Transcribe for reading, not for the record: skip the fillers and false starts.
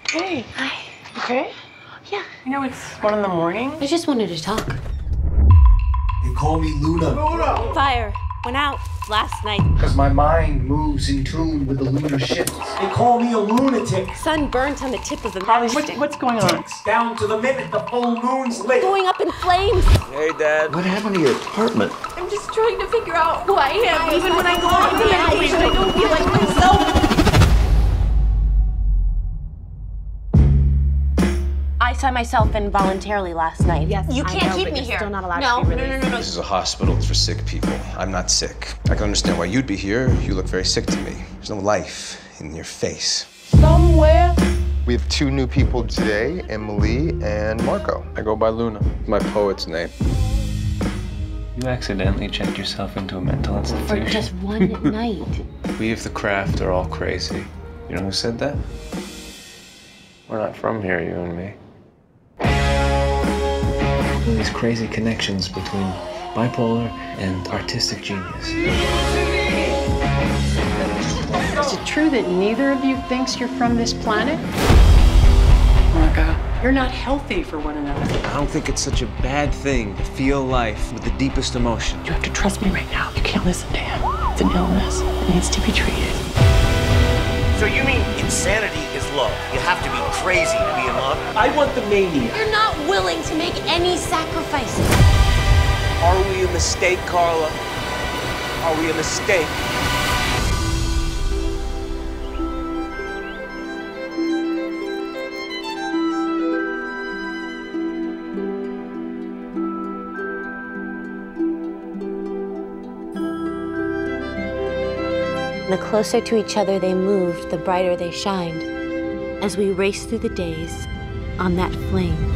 Hey. Hi. Okay? Yeah. You know, it's 1 in the morning. I just wanted to talk. They call me Luna. Fire went out last night. Because my mind moves in tune with the lunar shifts. They call me a lunatic. Sun burnt on the tip of the Harley, matchstick. what's going on? Down to the minute the full moon's lit. Going up in flames. Hey, Dad. What happened to your apartment? I'm just trying to figure out who I am. Even when I go on the medication, I don't feel like myself. I saw myself involuntarily last night. Yes, You I can't know, keep but me you're here. still not allowed no, to be no, released. no, no, This is a hospital for sick people. I'm not sick. I can understand why you'd be here. You look very sick to me. There's no life in your face. Somewhere. We have 2 new people today, Emily and Marco. I go by Luna, my poet's name. You accidentally checked yourself into a mental For institution. just one night. We of the craft are all crazy. You know who said that? We're not from here, you and me. These crazy connections between bipolar and artistic genius. Is it true that neither of you thinks you're from this planet? Marco, you're not healthy for one another. I don't think it's such a bad thing to feel life with the deepest emotion. You have to trust me right now. You can't listen to him. It's an illness. It needs to be treated. So you mean insanity is love? You have to be crazy to be in love? I want the mania. You're not willing to make any sacrifices. Are we a mistake, Carla? Are we a mistake? The closer to each other they moved, the brighter they shined. As we raced through the days on that flame.